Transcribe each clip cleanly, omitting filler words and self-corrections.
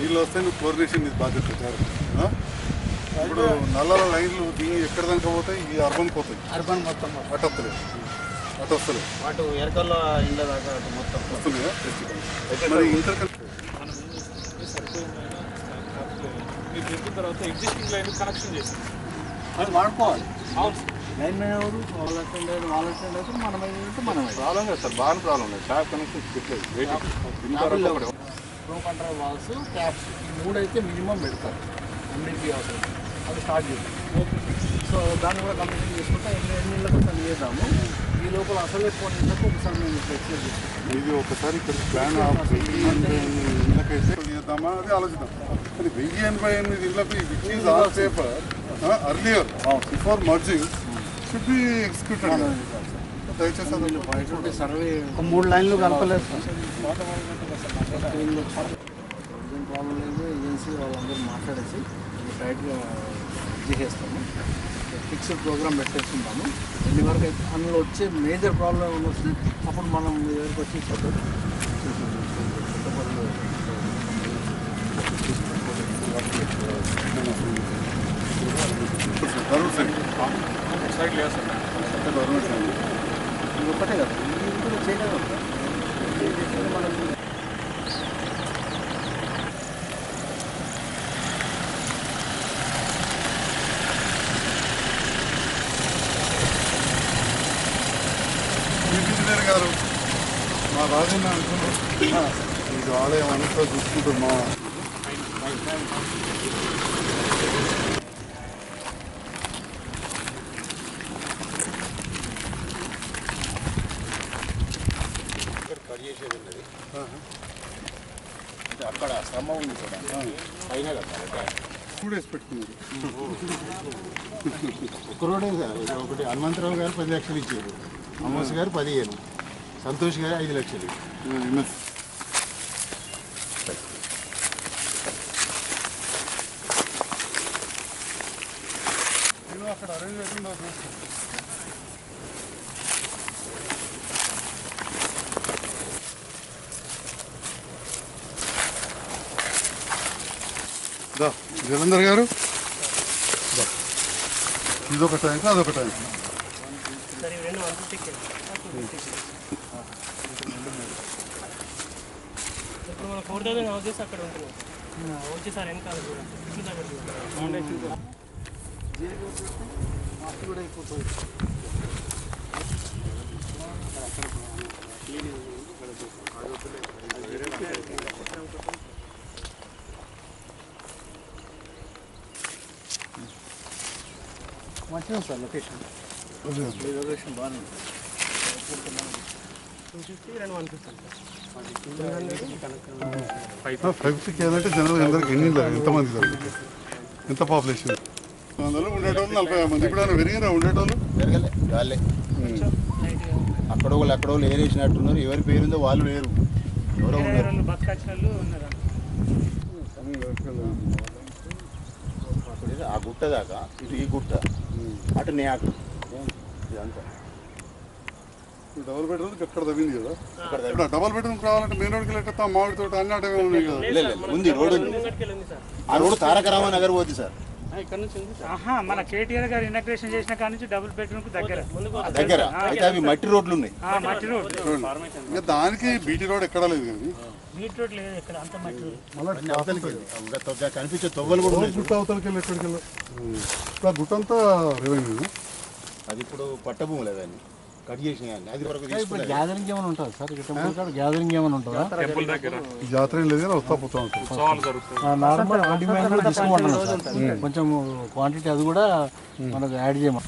నీళ్ళు వస్తే నువ్వు క్లోరినేషన్ ఇది బాధ్యత ఇప్పుడు నల్లల లైన్లు దీన్ని ఎక్కడ దాకా పోతాయి ఈ అర్బన్ పోతాయి అర్బన్ మొత్తం అటు వస్తలేదు అటు వస్తలేదు అటు ఎరకల్ల ఇండ్ల దాకా అటు మొత్తం వస్తుందిగా మరి ఇంటర్ మీరు చెప్పిన తర్వాత ఎగ్జిస్టింగ్ లైన్ కనెక్షన్ చేస్తాం అది వాడుకోవాలి అవును లైన్ మ్యాన్ ఎవరు వాళ్ళ అటెండ్ అయితే మనం అయితే మనం ప్రాబ్లం లేదు సార్ బాగా ప్రాబ్లం లేదు ట్యాప్ కనెక్షన్ పెట్టలేదు ఫ్లో కంట్రోల్ వాల్స్ ట్యాప్స్ ఈ మూడు అయితే మినిమం పెడతారు ఎండిపి అవసరం అది స్టార్ట్ చేద్దాం సో దాన్ని కూడా కంప్లీట్ చేసుకుంటా ఎన్ని ఇళ్ళకు తను చేద్దాము ఈ లోపల అసలు ఎక్కువ ఇళ్ళకు ఒకసారి మేము ఎక్స్ప్లెయిన్ చేసుకుంటాం ఇది ఒకసారి ఇక్కడ ప్లాన్ ఇళ్ళకైతే చేద్దామా అది ఆలోచిద్దాం కానీ 1088 ఇళ్ళకి which is all paper earlier before merging should be executed దయచేసి అది సర్వే ఒక 3 లైన్లు కలపలేదు ప్రాబ్లం లేదు ఏజెన్సీ వాళ్ళందరూ మాట్లాడేసి టైట్గా చేసేస్తాము ఫిక్స్డ్ ప్రోగ్రామ్ పెట్టేసుకుంటాము ఎన్ని వరకు అయితే అందులో వచ్చే మేజర్ ప్రాబ్లం ఏమైనా వస్తే అప్పుడు మనం మీ దగ్గరికి వచ్చి సైడ్ లేదు సార్ ఇది ఒక్కటే కదా ఇది కూడా చేయలేదు మనం ఇంజనీర్ గారు మా రాజన్న అనుకున్నారు ఇది ఆలయం అంతా చూసుకుంటారు మా అక్కడ స్తంభం ఉంది కూడా పైన కదా 2 డేస్ పెట్టుకున్నారు ఒక్క రోడే సార్ ఒకటి హనుమంతరావు గారు 10 లక్షలు ఇచ్చారు అమ్మోస్ గారు 15 సంతోష్ గారు 5 లక్షలు అక్కడ అరేంజ్ అవుతుందో జలంధర్ గారు ఇదొక ట్యాంక్ అదొక ట్యాంక్ ఇప్పుడు మన 4000 హౌసెస్ అక్కడ ఉంటున్నాయి వచ్చి సార్ వెనకాల కూడా అయిపోతుంది మంచిగా సార్ లొకేషన్ లొకేషన్ బాగానే ఉంది 550 ఏదంటే జనరల్ అందరికి ఎన్ని ఎంతమంది జరుగుతుంది ఎంత పాపులేషన్ అందులో ఉండేటోళ్ళు 40 మంది ఇప్పుడు పెరిగినా ఉండేటోళ్ళు పెరగలే వాళ్ళే అక్కడోళ్ళు అక్కడోళ్ళు ఏరేసినట్టున్నారు ఎవరి పేరుందో వాళ్ళు లేరు ఎవరో ఉన్నారు ఆ గుట్ట దాకా ఇటు ఈ గుట్ట అటు నేకు ఇదంతా డబుల్ బెడ్రూమ్ ఎక్కడ తగ్గింది కదా డబుల్ బెడ్రూమ్ కావాలంటే మెయిన్ రోడ్కి వెళ్ళి మామిడి తోట అన్ని అటవే ఉన్నాయి కదా ఉంది రోడ్డు ఉంది ఆ రోడ్డు తారక రామా నగర్ పోతుంది సార్ మన కేటీఆర్ గారు ఇనాగ్రేషన్ చేసిన కాడ నుంచి డబుల్ బెడ్రూమ్ కు దగ్గర దగ్గర అయితే అవి మట్టి రోడ్లు ఉన్నాయి మట్టి రోడ్ ఇంకా దానికి బీటీ రోడ్ ఎక్కడ లేదు కానీ బీట్ రోడ్ లేదు ఇక్కడ అంత మట్టి రోడ్ కనిపించే తొవ్వలు కూడా ఉన్నాయి గుట్ట అవతలకి వెళ్ళి ఎక్కడికి వెళ్ళి ఇప్పుడు ఆ గుట్ట అంతా రెవెన్యూ అది ఇప్పుడు పట్టభూములు అవన్నీ కట్ చేసినాయి అది వరకు గ్యాదరింగ్ ఏమైనా ఉంటుంది సార్ ఇక్కడ గ్యాదరింగ్ ఏమైనా ఉంటుందా టెంపుల్ దగ్గర జాతర ఏం లేదు కానీ వస్తా పోతా ఉంటుంది ఉత్సవాలు జరుగుతాయి నార్మల్ డిమాండ్ కూడా తీసుకుంటున్నాం సార్ కొంచెం క్వాంటిటీ అది కూడా మనకు యాడ్ చేయమని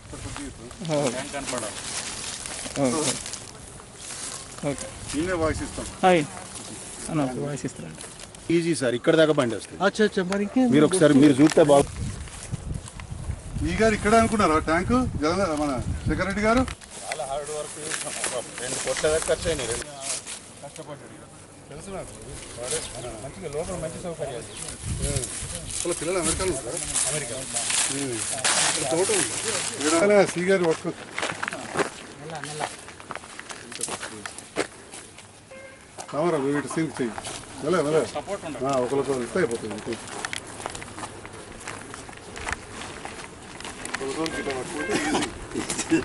నేనే వాయిస్ ఇస్తాం వాయిస్ ఇస్తారండి ఈజీ సార్ ఇక్కడ దాకా బండి వస్తుంది అచ్చా మరి మీరు ఒకసారి మీరు చూస్తే బాగు ఈ గారు ఇక్కడే అనుకున్నారా ట్యాంకు జగన్ మన శేఖర్ రెడ్డి గారు చాలా హార్డ్ వర్క్ 2 కోట్ల దాకా ఖర్చు అయినాయి కష్టపడ్డాడు తెలుసు నాకు మంచిగా లోపల మంచి సౌకర్యాలు వాళ్ళ పిల్లలు అమెరికాలో ఉంటారు అమెరికా తోట ఉంది సి గారి వర్క్ రామరా వీటి సింక్ చెయ్యి ఒకరికొకరు ఇస్తే అయిపోతుంది. ఒకరికొకరికి ఇట్లా పట్టుకుంటే ఈజీ.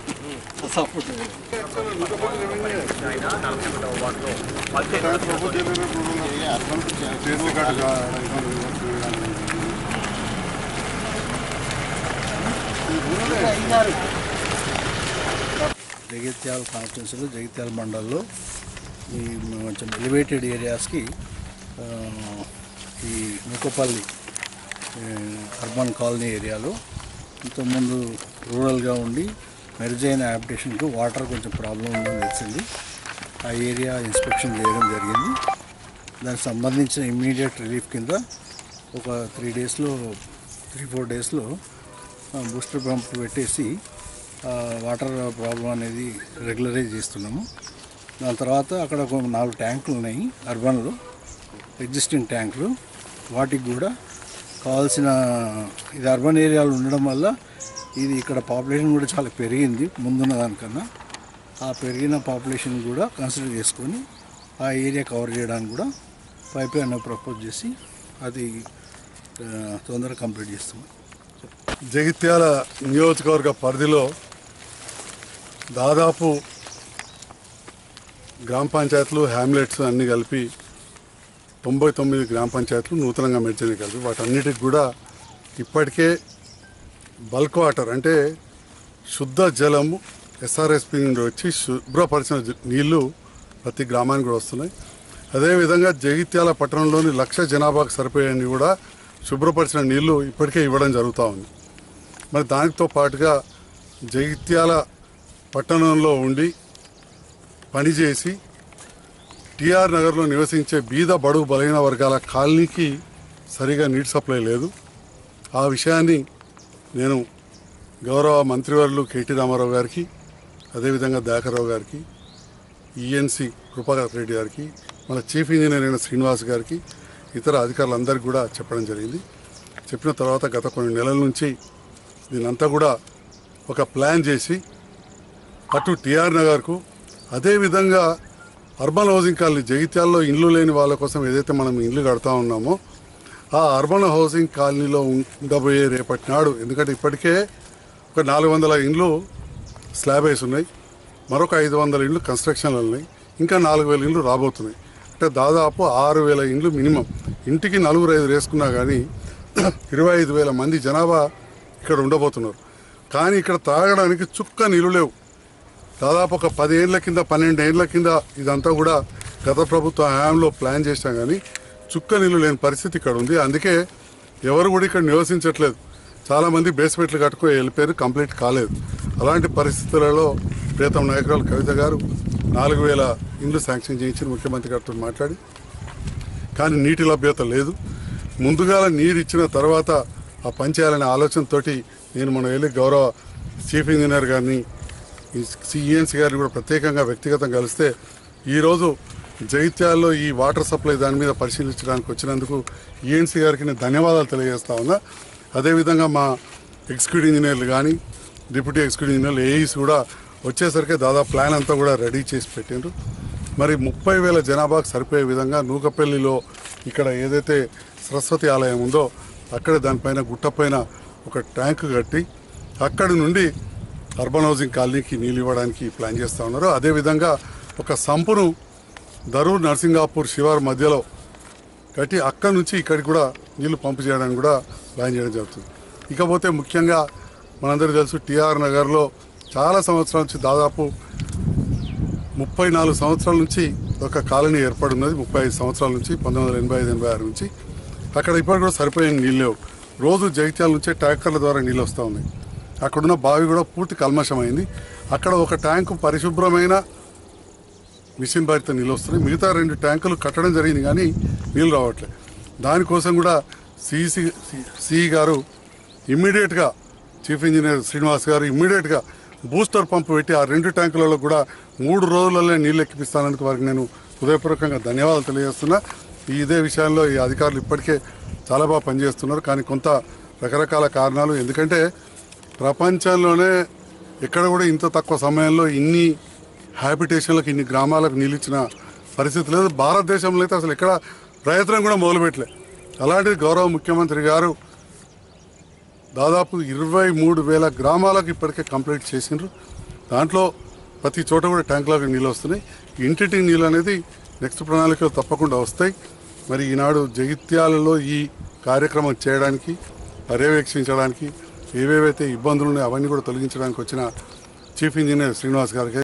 జగిత్యాల కాన్స్టిట్యున్సీలో జగిత్యాల మండలంలో ఈ కొంచెం ఎలివేటెడ్ ఏరియాస్కి ఈ నూకపల్లి అర్బన్ కాలనీ ఏరియాలో ఇంతకుముందు రూరల్గా ఉండి మెరుజైన హ్యాబిటేషన్కు వాటర్ కొంచెం ప్రాబ్లం ఉందని తెలిసింది. ఆ ఏరియా ఇన్స్పెక్షన్ చేయడం జరిగింది. దానికి సంబంధించిన ఇమ్మీడియట్ రిలీఫ్ కింద ఒక 3-4 డేస్లో బూస్టర్ పంప్ పెట్టేసి వాటర్ ప్రాబ్లం అనేది రెగ్యులరైజ్ చేస్తున్నాము. దాని తర్వాత అక్కడ ఒక 4 ట్యాంకులు ఉన్నాయి అర్బన్లో, ఎగ్జిస్టింగ్ ట్యాంకులు. వాటికి కూడా కావాల్సిన, ఇది అర్బన్ ఏరియాలో ఉండడం వల్ల ఇది ఇక్కడ పాపులేషన్ కూడా చాలా పెరిగింది ముందున్న దానికన్నా. ఆ పెరిగిన పాపులేషన్ కూడా కన్సిడర్ చేసుకొని ఆ ఏరియా కవర్ చేయడానికి కూడా పైప్ లైన్ ప్రపోజ్ చేసి అది తొందరగా కంప్లీట్ చేస్తాము. జగిత్యాల నియోజకవర్గ పరిధిలో దాదాపు గ్రామ పంచాయతీలు, హ్యామ్లెట్స్ అన్నీ కలిపి 99 గ్రామ పంచాయతీలు నూతనంగా మెర్జని కలిపి వాటన్నిటికి కూడా ఇప్పటికే బల్క్ వాటర్ అంటే శుద్ధ జలము ఎస్ఆర్ఎస్పి నుండి వచ్చి శుభ్రపరిచిన నీళ్లు ప్రతి గ్రామానికి కూడా వస్తున్నాయి. అదేవిధంగా జగిత్యాల పట్టణంలోని 1,00,000 జనాభాకు సరిపోయేవి కూడా శుభ్రపరిచిన నీళ్లు ఇప్పటికే ఇవ్వడం జరుగుతూ ఉంది. మరి దానితో పాటుగా జగిత్యాల పట్టణంలో ఉండి పనిచేసి టిఆర్ నగర్లో నివసించే బీద బడుగు బలహీన వర్గాల కాలనీకి సరిగా నీటి సప్లై లేదు. ఆ విషయాన్ని నేను గౌరవ మంత్రివర్యులు కేటీ రామారావు గారికి, అదేవిధంగా దయాకర్రావు గారికి, ఈఎన్సీ కృపాకర్ రెడ్డి గారికి, మన చీఫ్ ఇంజనీర్ అయిన శ్రీనివాస్ గారికి, ఇతర అధికారులందరికీ కూడా చెప్పడం జరిగింది. చెప్పిన తర్వాత గత కొన్ని నెలల నుంచి దీనంతా కూడా ఒక ప్లాన్ చేసి అటు టిఆర్ నగర్కు, అదేవిధంగా అర్బన్ హౌసింగ్ కాలనీ జగిత్యాల్లో ఇండ్లు లేని వాళ్ళ కోసం ఏదైతే మనం ఇండ్లు కడతా ఉన్నామో ఆ అర్బన్ హౌసింగ్ కాలనీలో ఉండబోయే రేపటి నాడు, ఎందుకంటే ఇప్పటికే ఒక 400 ఇండ్లు స్లాబ్ వేసి ఉన్నాయి, మరొక 500 ఇండ్లు కన్స్ట్రక్షన్లు ఉన్నాయి, ఇంకా 4,000 ఇండ్లు రాబోతున్నాయి. అంటే దాదాపు 6,000 ఇండ్లు మినిమం. ఇంటికి 4-5 వేసుకున్నా కానీ 25,000 మంది జనాభా ఇక్కడ ఉండబోతున్నారు. కానీ ఇక్కడ తాగడానికి చుక్క నీళ్ళు లేవు. దాదాపు ఒక 10 ఏళ్ల కింద 12 ఏళ్ల కింద ఇదంతా కూడా గత ప్రభుత్వ హయాంలో ప్లాన్ చేసినా కానీ చుక్క నీళ్ళు లేని పరిస్థితి ఇక్కడ ఉంది. అందుకే ఎవరు కూడా ఇక్కడ నివసించట్లేదు. చాలామంది బేస్మెంట్లు కట్టుకొని వెళ్ళిపోయారు, కంప్లీట్ కాలేదు. అలాంటి పరిస్థితులలో ప్రియతమ నాయకురాలు కవిత గారు 4,000 ఇండ్లు శాంక్షన్ చేయించి ముఖ్యమంత్రి గారితో మాట్లాడి, కానీ నీటి లభ్యత లేదు. ముందుగా నీరు ఇచ్చిన తర్వాత ఆ పని చేయాలనే ఆలోచనతోటి నేను మనం వెళ్ళి గౌరవ చీఫ్ ఇంజనీర్ గారిని, సిఈఎన్సీ గారిని కూడా ప్రత్యేకంగా వ్యక్తిగతంగా కలిస్తే ఈరోజు జగిత్యాల్లో ఈ వాటర్ సప్లై దాని మీద పరిశీలించడానికి వచ్చినందుకు ఈఎన్సీ గారికి నేను ధన్యవాదాలు తెలియజేస్తా ఉన్నా. అదేవిధంగా మా ఎగ్జిక్యూటివ్ ఇంజనీర్లు కానీ, డిప్యూటీ ఎగ్జిక్యూటివ్ ఇంజనీర్లు, ఏఈస్ కూడా వచ్చేసరికి దాదాపు ప్లాన్ అంతా కూడా రెడీ చేసి పెట్టిండ్రు. మరి 30,000 జనాభాకు సరిపోయే విధంగా నూకపల్లిలో ఇక్కడ ఏదైతే సరస్వతి ఆలయం ఉందో అక్కడ దానిపైన గుట్టపైన ఒక ట్యాంకు కట్టి అక్కడి నుండి అర్బన్ హౌసింగ్ కాలనీకి నీళ్ళు ఇవ్వడానికి ప్లాన్ చేస్తూ ఉన్నారు. అదేవిధంగా ఒక సంపును దరూర్ నర్సింగాపూర్ శివారు మధ్యలో కట్టి అక్కడి నుంచి ఇక్కడికి కూడా నీళ్లు పంపు చేయడానికి కూడా ప్లాన్ చేయడం జరుగుతుంది. ఇకపోతే ముఖ్యంగా మనందరికీ తెలుసు టిఆర్ నగర్లో చాలా సంవత్సరాల నుంచి, దాదాపు 34 సంవత్సరాల నుంచి ఒక కాలనీ ఏర్పడున్నది. 35 సంవత్సరాల నుంచి 1985-86 నుంచి అక్కడ ఇప్పటికి కూడా సరిపోయే నీళ్ళు లేవు. రోజు జగిత్యాల నుంచే ట్యాంకర్ల ద్వారా నీళ్ళు వస్తూ ఉన్నాయి. అక్కడున్న బావి కూడా పూర్తి కల్మషమైంది. అక్కడ ఒక ట్యాంకు పరిశుభ్రమైన మిషన్ బారితో నీళ్ళు వస్తున్నాయి. మిగతా 2 ట్యాంకులు కట్టడం జరిగింది కానీ నీళ్ళు రావట్లేదు. దానికోసం కూడా సిఈ గారు ఇమ్మీడియట్గా, చీఫ్ ఇంజనీర్ శ్రీనివాస్ గారు ఇమ్మీడియట్గా బూస్టర్ పంపు పెట్టి ఆ 2 ట్యాంకులలో కూడా 3 రోజులలో నీళ్ళు ఎక్కిపిస్తానందుకు వారికి నేను హృదయపూర్వకంగా ధన్యవాదాలు తెలియజేస్తున్నా. ఇదే విషయంలో ఈ అధికారులు ఇప్పటికే చాలా బాగా పనిచేస్తున్నారు. కానీ కొంత రకరకాల కారణాలు, ఎందుకంటే ప్రపంచంలోనే ఎక్కడ కూడా ఇంత తక్కువ సమయంలో ఇన్ని హ్యాబిటేషన్లకు, ఇన్ని గ్రామాలకు నీళ్ళు ఇచ్చిన పరిస్థితి లేదు. భారతదేశంలో అయితే అసలు ఎక్కడ ప్రయత్నం కూడా మొదలుపెట్టలే. అలాంటిది గౌరవ ముఖ్యమంత్రి గారు దాదాపు 23,000 గ్రామాలకు ఇప్పటికే కంప్లీట్ చేసిండ్రు. దాంట్లో ప్రతి చోట కూడా ట్యాంకులకు నీళ్ళు వస్తున్నాయి. ఇంటింటి నీళ్ళు అనేది నెక్స్ట్ ప్రణాళికలో తప్పకుండా వస్తాయి. మరి ఈనాడు జగిత్యాలలో ఈ కార్యక్రమం చేయడానికి, పర్యవేక్షించడానికి, ఏవేవైతే ఇబ్బందులు ఉన్నాయో అవన్నీ కూడా తొలగించడానికి వచ్చిన చీఫ్ ఇంజనీర్ శ్రీనివాస్ గారికి